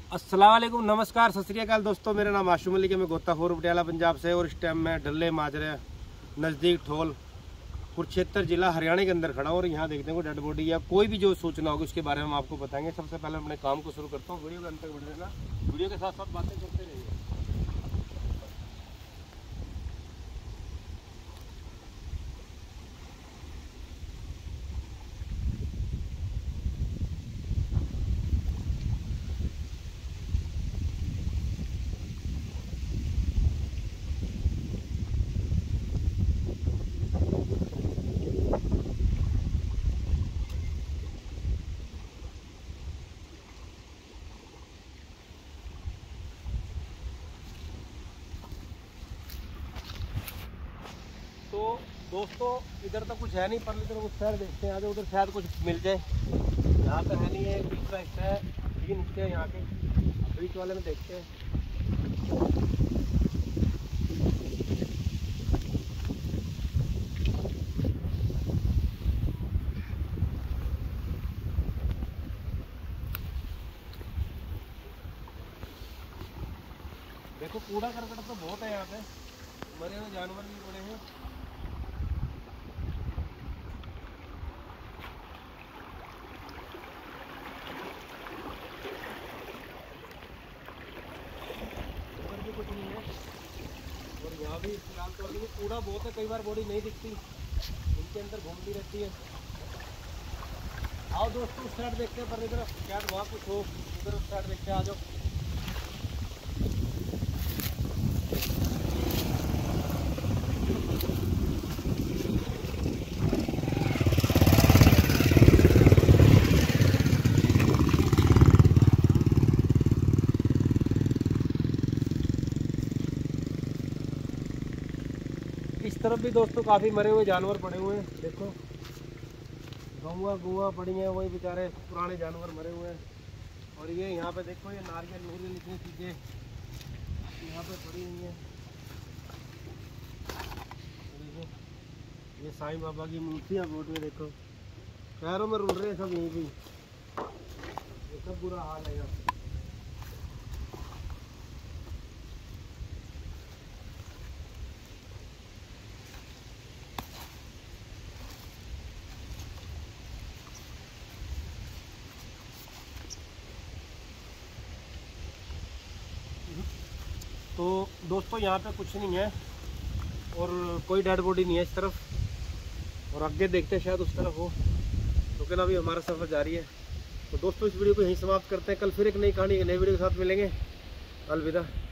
अस्सलाम वालेकुम, नमस्कार, सत श्री अकाल दोस्तों। मेरा नाम आशुम मलिक है, मैं गोताखोर पटियाला पंजाब से। और इस टाइम मैं डल्ले माजरे नज़दीक ठोल कुरुक्षेत्र जिला हरियाणा के अंदर खड़ा हूँ। और यहाँ देखते हैं कोई डेड बॉडी या कोई भी जो सूचना होगी उसके बारे में हम आपको बताएंगे। सबसे पहले अपने काम को शुरू करता हूँ। वीडियो के अंत तक बढ़ देना, वीडियो के साथ साथ बातें करते रहिए। तो दोस्तों इधर तो कुछ है नहीं, पर इधर उस साइड देखते हैं, आगे उधर शायद कुछ मिल जाए। यहाँ तो है नहीं है, बीच का हिस्सा है, 3 हिस्से हैं यहाँ के। बीच वाले में देखते हैं। देखो कूड़ा करकट तो बहुत है यहाँ पे, मरे हुए जानवर भी पड़े हैं। ऊपर भी कुछ नहीं है। और यहाँ भी फिलहाल तो अभी कूड़ा बहुत है, कई बार बॉडी नहीं दिखती, उनके अंदर घूमती रहती है। आओ दोस्तों उस साइड देखते हैं, पर इधर क्या वहाँ कुछ हो, उधर उस साइड देखते हैं, आ जाओ। इस तरफ भी दोस्तों काफ़ी मरे हुए जानवर पड़े हुए हैं। देखो गौवा पड़ी हैं, वही बेचारे पुराने जानवर मरे हुए हैं। और ये यहाँ पे देखो, ये नारियल नूरियल इतनी चीज़ें यहाँ पे पड़ी हुई हैं। देखो ये साईं बाबा की मूर्तियाँ बोट में, देखो पैरों में रुल रहे हैं सब यहीं भी। ये सब बुरा हाल है यहाँ पे। तो दोस्तों यहाँ पे कुछ नहीं है और कोई डेड बॉडी नहीं है इस तरफ। और आगे देखते हैं शायद उस तरफ हो, लेकिन अभी हमारा सफ़र जारी है। तो दोस्तों इस वीडियो को यहीं समाप्त करते हैं। कल फिर एक नई कहानी, नई वीडियो के साथ मिलेंगे। अलविदा।